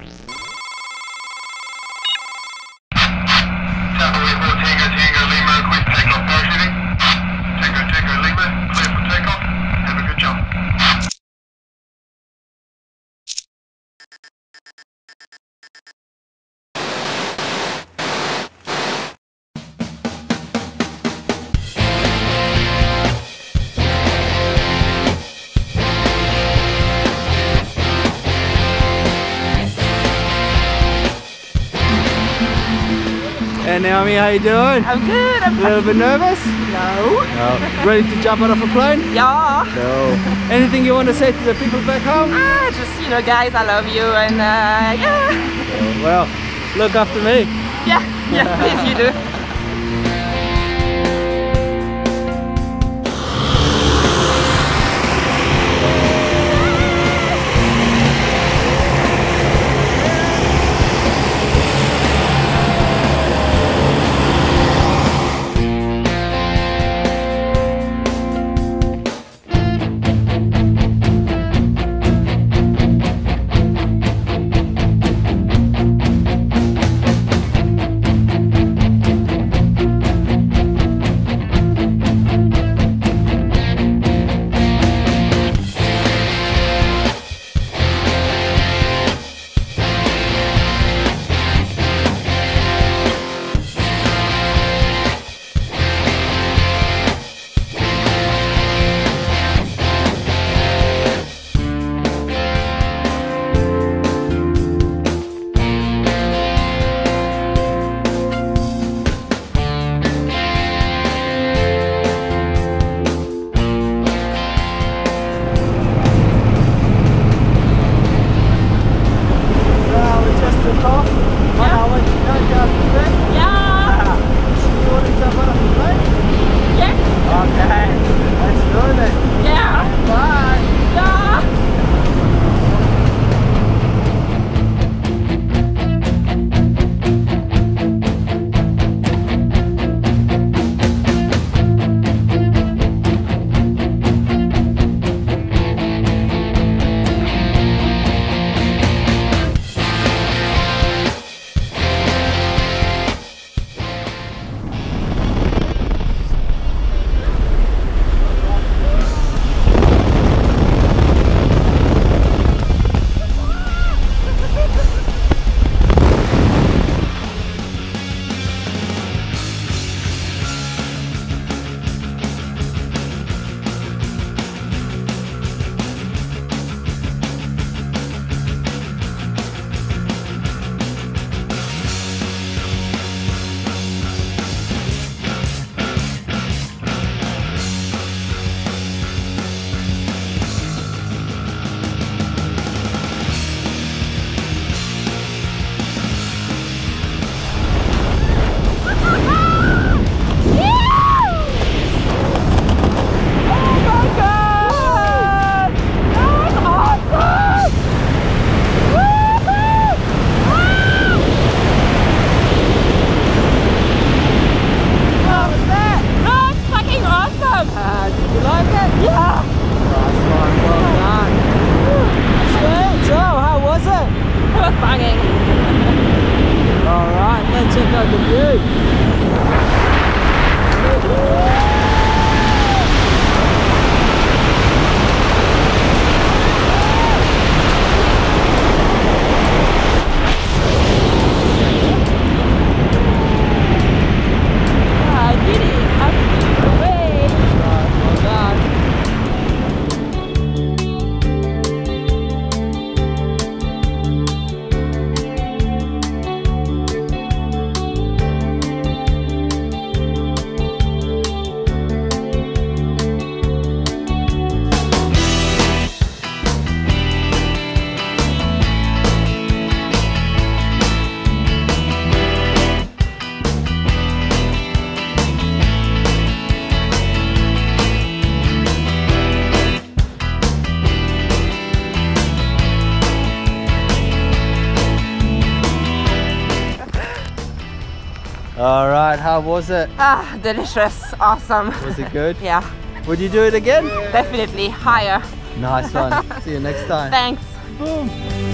Hey Naomi, how you doing? I'm good. I'm a little bit nervous? No. No. Ready to jump out of a plane? Yeah. No. Anything you want to say to the people back home? Just, you know, guys, I love you, and yeah. Well, look after me. Yeah, please you do. Alright, how was it? Delicious, awesome. Was it good? Yeah. Would you do it again? Definitely higher. Nice one. See you next time. Thanks. Boom.